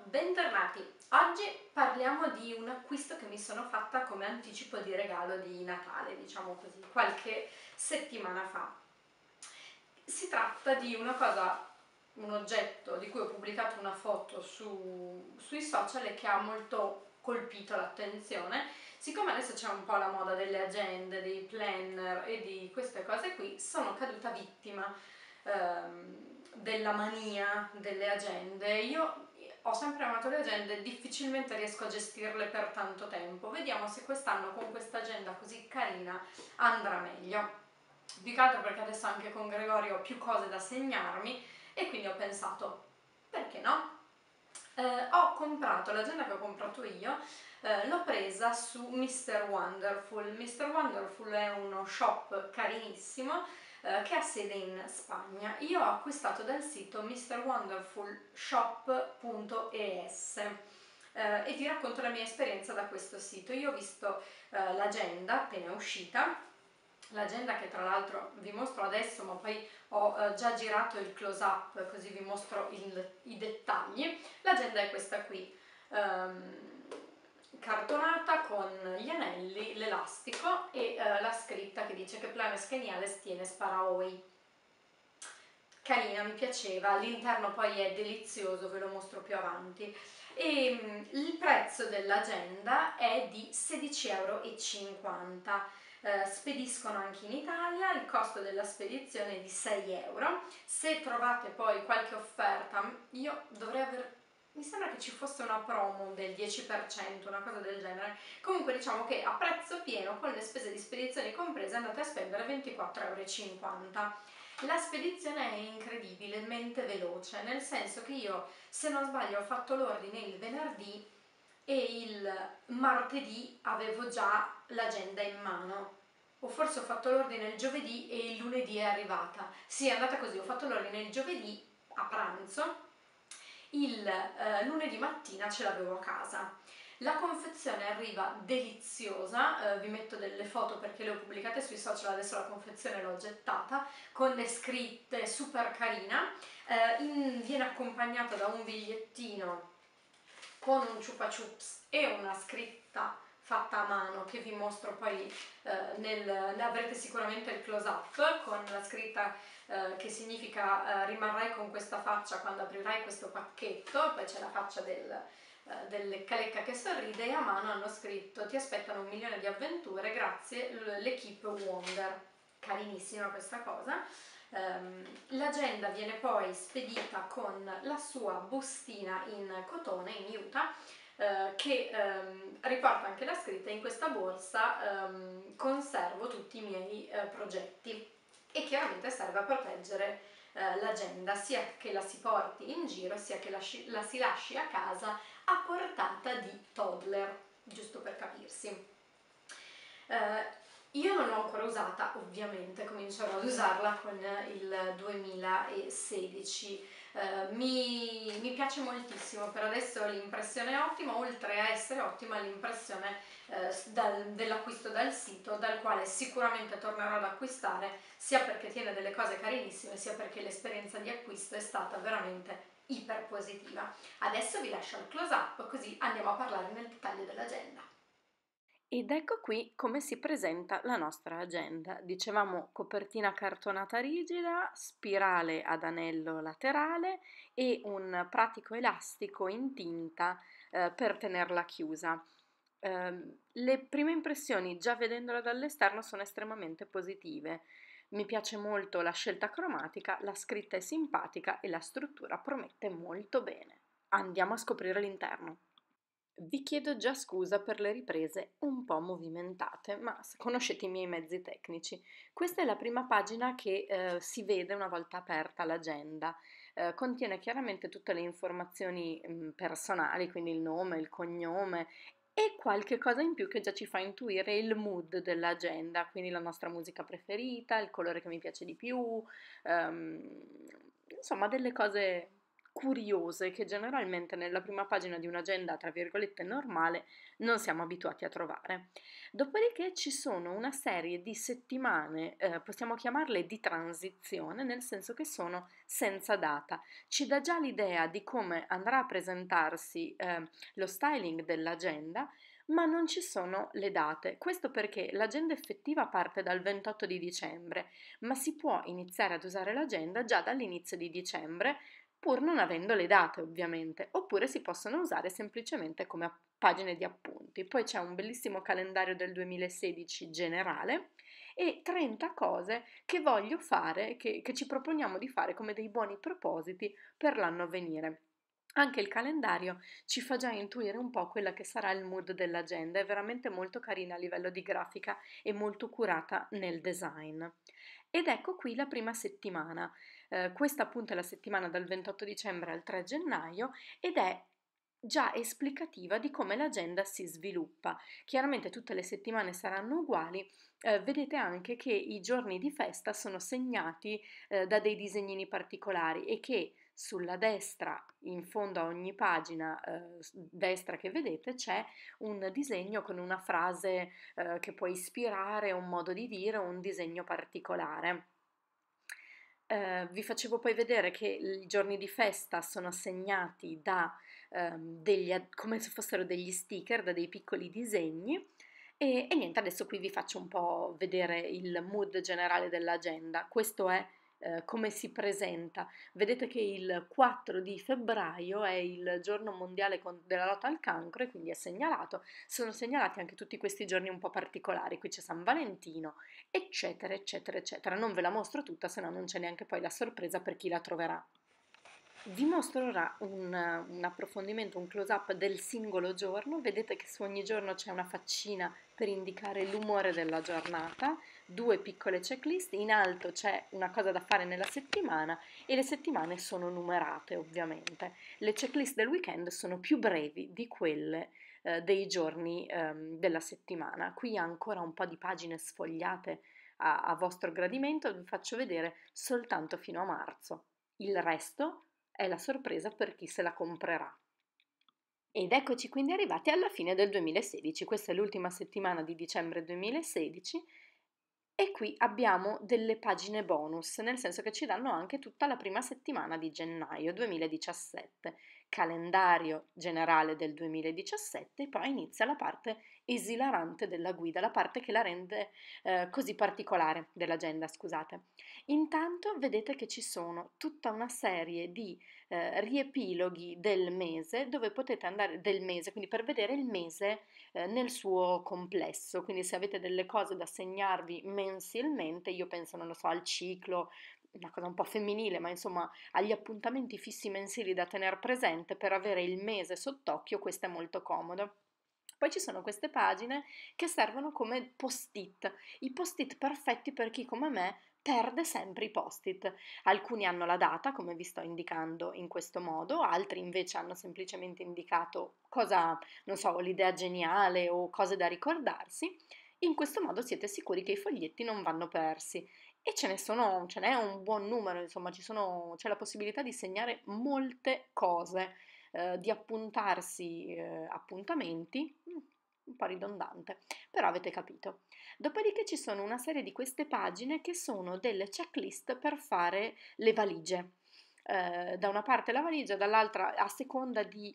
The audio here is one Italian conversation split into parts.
bentornati! Oggi parliamo di un acquisto che mi sono fatta come anticipo di regalo di Natale, diciamo così, qualche settimana fa. Si tratta di una cosa, un oggetto di cui ho pubblicato una foto sui social e che ha molto colpito l'attenzione. Siccome adesso c'è un po' la moda delle agende, dei planner e di queste cose qui, sono caduta vittima della mania delle agende. Io ho sempre amato le agende, difficilmente riesco a gestirle per tanto tempo. Vediamo se quest'anno con questa agenda così carina andrà meglio. Più che altro perché adesso anche con Gregorio ho più cose da segnarmi e quindi ho pensato, perché no? Ho comprato l'agenda che ho comprato io, l'ho presa su Mr. Wonderful. Mr. Wonderful è uno shop carinissimo che ha sede in Spagna. Io ho acquistato dal sito mrwonderfulshop.es e ti racconto la mia esperienza da questo sito. Io ho visto l'agenda appena uscita, l'agenda che tra l'altro vi mostro adesso, ma poi ho già girato il close up così vi mostro i dettagli. L'agenda è questa qui, cartonata con gli anelli, l'elastico e la scritta che dice che Planes Geniales tienes para hoy. Carina, mi piaceva, l'interno poi è delizioso, ve lo mostro più avanti. E il prezzo dell'agenda è di 16,50 €. Spediscono anche in Italia, il costo della spedizione è di 6 €. Se trovate poi qualche offerta, io dovrei aver, mi sembra che ci fosse una promo del 10%, una cosa del genere. Comunque diciamo che a prezzo pieno, con le spese di spedizione comprese, andate a spendere 24,50 €. La spedizione è incredibilmente veloce, nel senso che io, se non sbaglio, ho fatto l'ordine il venerdì e il martedì avevo già l'agenda in mano, o forse ho fatto l'ordine il giovedì e il lunedì è arrivata. Sì, è andata così, ho fatto l'ordine il giovedì a pranzo, il lunedì mattina ce l'avevo a casa. La confezione arriva deliziosa, vi metto delle foto perché le ho pubblicate sui social, adesso la confezione l'ho gettata, con le scritte, super carina, viene accompagnata da un bigliettino con un chupa chups e una scritta fatta a mano che vi mostro poi, ne avrete sicuramente il close up con la scritta che significa rimarrai con questa faccia quando aprirai questo pacchetto, poi c'è la faccia del lecca che sorride e a mano hanno scritto ti aspettano 1.000.000 di avventure, grazie l'equipe Wonder. Carinissima questa cosa. L'agenda viene poi spedita con la sua bustina in cotone, in juta, che riporta anche la scritta in questa borsa conservo tutti i miei progetti, e chiaramente serve a proteggere l'agenda, sia che la si porti in giro sia che la si lasci a casa a portata di toddler, giusto per capirsi. Io non l'ho ancora usata, ovviamente comincerò ad usarla con il 2016. Mi piace moltissimo, per adesso l'impressione è ottima, oltre a essere ottima l'impressione dell'acquisto dal sito, dal quale sicuramente tornerò ad acquistare, sia perché tiene delle cose carinissime, sia perché l'esperienza di acquisto è stata veramente iper positiva. Adesso vi lascio al close up così andiamo a parlare nel dettaglio dell'agenda. Ed ecco qui come si presenta la nostra agenda. Dicevamo copertina cartonata rigida, spirale ad anello laterale e un pratico elastico in tinta per tenerla chiusa. Le prime impressioni, già vedendola dall'esterno, sono estremamente positive. Mi piace molto la scelta cromatica, la scritta è simpatica e la struttura promette molto bene. Andiamo a scoprire l'interno. Vi chiedo già scusa per le riprese un po' movimentate, ma conoscete i miei mezzi tecnici. Questa è la prima pagina che si vede una volta aperta l'agenda. Contiene chiaramente tutte le informazioni personali, quindi il nome, il cognome e qualche cosa in più che già ci fa intuire il mood dell'agenda, quindi la nostra musica preferita, il colore che mi piace di più, insomma delle cose curiose che generalmente nella prima pagina di un'agenda, tra virgolette, normale non siamo abituati a trovare. Dopodiché ci sono una serie di settimane, possiamo chiamarle di transizione, nel senso che sono senza data. Ci dà già l'idea di come andrà a presentarsi lo styling dell'agenda, ma non ci sono le date. Questo perché l'agenda effettiva parte dal 28 di dicembre, ma si può iniziare ad usare l'agenda già dall'inizio di dicembre, pur non avendo le date ovviamente, oppure si possono usare semplicemente come pagine di appunti. Poi c'è un bellissimo calendario del 2016 generale e 30 cose che voglio fare, che ci proponiamo di fare come dei buoni propositi per l'anno a venire. Anche il calendario ci fa già intuire un po' quella che sarà il mood dell'agenda, è veramente molto carina a livello di grafica e molto curata nel design. Ed ecco qui la prima settimana. Questa appunto è la settimana dal 28 dicembre al 3 gennaio ed è già esplicativa di come l'agenda si sviluppa. Chiaramente tutte le settimane saranno uguali, vedete anche che i giorni di festa sono segnati da dei disegnini particolari e che sulla destra, in fondo a ogni pagina destra che vedete, c'è un disegno con una frase che può ispirare, un modo di dire, un disegno particolare. Vi facevo poi vedere che i giorni di festa sono segnati da come se fossero degli sticker, da dei piccoli disegni. E niente, adesso qui vi faccio un po' vedere il mood generale dell'agenda. Questo è come si presenta. Vedete che il 4 di febbraio è il giorno mondiale della lotta al cancro e quindi è segnalato. Sono segnalati anche tutti questi giorni un po' particolari. Qui c'è San Valentino, eccetera, eccetera, eccetera. Non ve la mostro tutta, se no non c'è neanche poi la sorpresa per chi la troverà. Vi mostro ora un approfondimento, un close-up del singolo giorno. Vedete che su ogni giorno c'è una faccina per indicare l'umore della giornata, due piccole checklist, in alto c'è una cosa da fare nella settimana e le settimane sono numerate ovviamente. Le checklist del weekend sono più brevi di quelle dei giorni della settimana. Qui ha ancora un po' di pagine sfogliate a vostro gradimento, vi faccio vedere soltanto fino a marzo. Il resto è la sorpresa per chi se la comprerà. Ed eccoci quindi arrivati alla fine del 2016, questa è l'ultima settimana di dicembre 2016 e qui abbiamo delle pagine bonus, nel senso che ci danno anche tutta la prima settimana di gennaio 2017, calendario generale del 2017 e poi inizia la parte esilarante della guida, la parte che la rende così particolare dell'agenda, scusate. Intanto vedete che ci sono tutta una serie di riepiloghi del mese dove potete andare del mese, quindi per vedere il mese nel suo complesso, quindi se avete delle cose da segnarvi mensilmente, io penso, non lo so, al ciclo, una cosa un po' femminile, ma insomma agli appuntamenti fissi mensili da tener presente per avere il mese sott'occhio, questo è molto comodo. Poi ci sono queste pagine che servono come post-it, i post-it perfetti per chi come me perde sempre i post-it. Alcuni hanno la data, come vi sto indicando in questo modo, altri invece hanno semplicemente indicato cosa, non so, l'idea geniale o cose da ricordarsi. In questo modo siete sicuri che i foglietti non vanno persi. E ce n'è un buon numero, insomma, c'è la possibilità di segnare molte cose di appuntarsi appuntamenti, un po' ridondante, però avete capito. Dopodiché ci sono una serie di queste pagine che sono delle checklist per fare le valigie. Da una parte la valigia, dall'altra a seconda di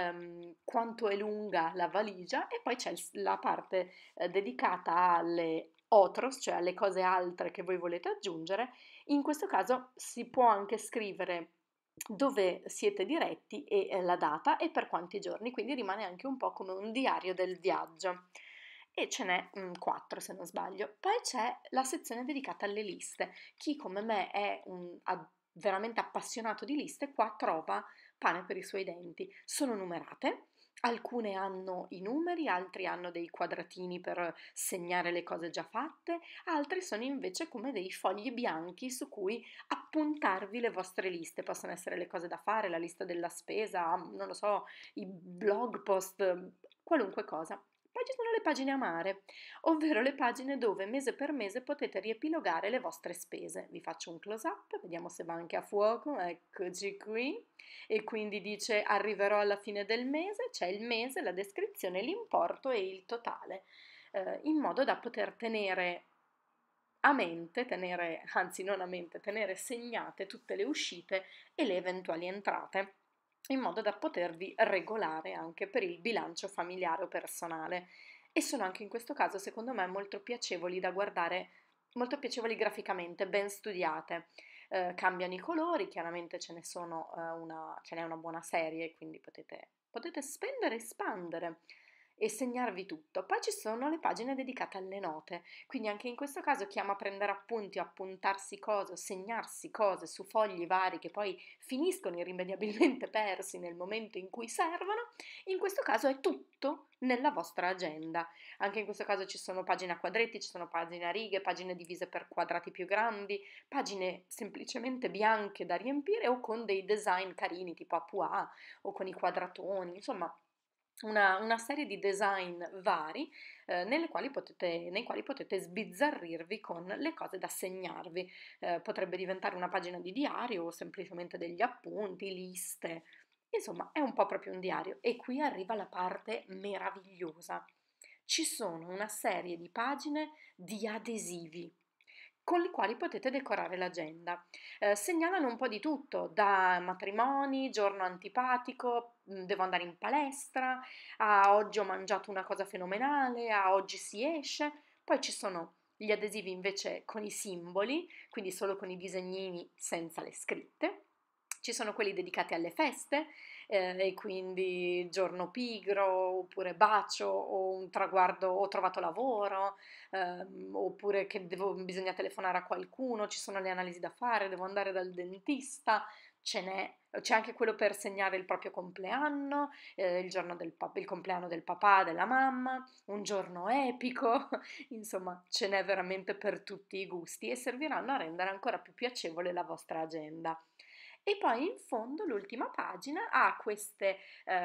quanto è lunga la valigia e poi c'è la parte dedicata alle otros, cioè alle cose altre che voi volete aggiungere. In questo caso si può anche scrivere dove siete diretti e la data e per quanti giorni, quindi rimane anche un po' come un diario del viaggio. E ce n'è 4 se non sbaglio. Poi c'è la sezione dedicata alle liste. Chi come me è veramente appassionato di liste, qua trova pane per i suoi denti. Sono numerate. Alcune hanno i numeri, altri hanno dei quadratini per segnare le cose già fatte, altri sono invece come dei fogli bianchi su cui appuntarvi le vostre liste. Possono essere le cose da fare, la lista della spesa, non lo so, i blog post, qualunque cosa. Poi ci sono le pagine amare, ovvero le pagine dove mese per mese potete riepilogare le vostre spese. Vi faccio un close up, vediamo se va anche a fuoco, eccoci qui. E quindi dice arriverò alla fine del mese, c'è il mese, la descrizione, l'importo e il totale, in modo da poter tenere a mente, anzi non a mente, tenere segnate tutte le uscite e le eventuali entrate, in modo da potervi regolare anche per il bilancio familiare o personale. E sono anche in questo caso, secondo me, molto piacevoli da guardare, molto piacevoli graficamente, ben studiate. Cambiano i colori, chiaramente ce n'è una buona serie, quindi potete spendere e spandere e segnarvi tutto. Poi ci sono le pagine dedicate alle note, quindi anche in questo caso chi ama prendere appunti o appuntarsi cose o segnarsi cose su fogli vari che poi finiscono irrimediabilmente persi nel momento in cui servono, in questo caso è tutto nella vostra agenda. Anche in questo caso ci sono pagine a quadretti, ci sono pagine a righe, pagine divise per quadrati più grandi, pagine semplicemente bianche da riempire o con dei design carini tipo a pois o con i quadratoni, insomma una serie di design vari nei quali potete sbizzarrirvi con le cose da segnarvi. Potrebbe diventare una pagina di diario o semplicemente degli appunti, liste. Insomma, è un po' proprio un diario. E qui arriva la parte meravigliosa. Ci sono una serie di pagine di adesivi con i quali potete decorare l'agenda. Segnalano un po' di tutto, da matrimoni, giorno antipatico, devo andare in palestra, a oggi ho mangiato una cosa fenomenale, a oggi si esce. Poi ci sono gli adesivi invece con i simboli, quindi solo con i disegnini senza le scritte. Ci sono quelli dedicati alle feste, e quindi giorno pigro, oppure bacio, o un traguardo, ho trovato lavoro, oppure che bisogna telefonare a qualcuno, ci sono le analisi da fare, devo andare dal dentista, c'è anche quello per segnare il proprio compleanno, il giorno il compleanno del papà, della mamma, un giorno epico, insomma ce n'è veramente per tutti i gusti e serviranno a rendere ancora più piacevole la vostra agenda. E poi in fondo l'ultima pagina ha queste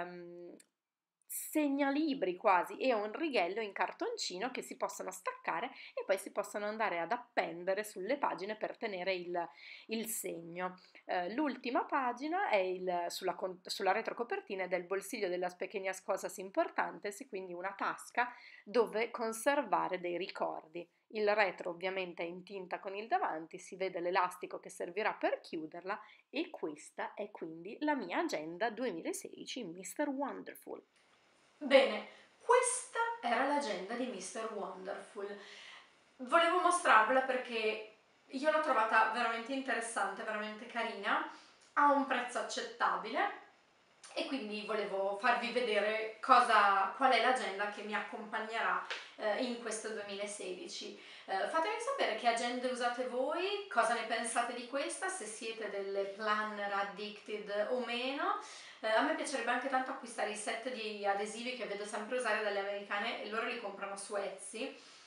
segnalibri quasi e un righello in cartoncino che si possono staccare e poi si possono andare ad appendere sulle pagine per tenere il segno. L'ultima pagina è sulla retrocopertina è del bolsillo delle pequeñas cosas importantes, quindi una tasca dove conservare dei ricordi. Il retro ovviamente è in tinta con il davanti, si vede l'elastico che servirà per chiuderla e questa è quindi la mia agenda 2016 Mr. Wonderful. Bene, questa era l'agenda di Mr. Wonderful. Volevo mostrarvela perché io l'ho trovata veramente interessante, veramente carina, a un prezzo accettabile e quindi volevo farvi vedere qual è l'agenda che mi accompagnerà in questo 2016. Fatemi sapere che agende usate voi, cosa ne pensate di questa, se siete delle planner addicted o meno. A me piacerebbe anche tanto acquistare i set di adesivi che vedo sempre usare dalle americane e loro li comprano su Etsy,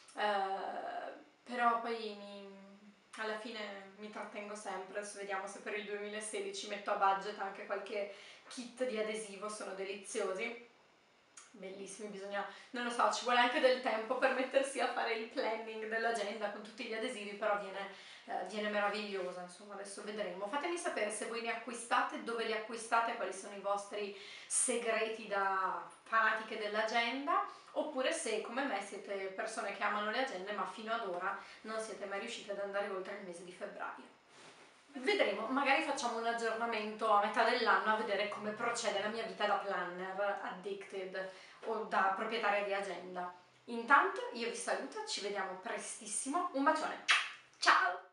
però poi alla fine mi trattengo sempre. Adesso vediamo se per il 2016 metto a budget anche qualche kit di adesivo, sono deliziosi, bellissimi. Non lo so, ci vuole anche del tempo per mettersi a fare il planning dell'agenda con tutti gli adesivi, però viene meravigliosa, insomma adesso vedremo. Fatemi sapere se voi ne acquistate, dove li acquistate, quali sono i vostri segreti da fanatiche dell'agenda, oppure se come me siete persone che amano le agende ma fino ad ora non siete mai riuscite ad andare oltre il mese di febbraio. Vedremo, magari facciamo un aggiornamento a metà dell'anno a vedere come procede la mia vita da planner addicted o da proprietaria di agenda. Intanto io vi saluto, ci vediamo prestissimo, un bacione, ciao!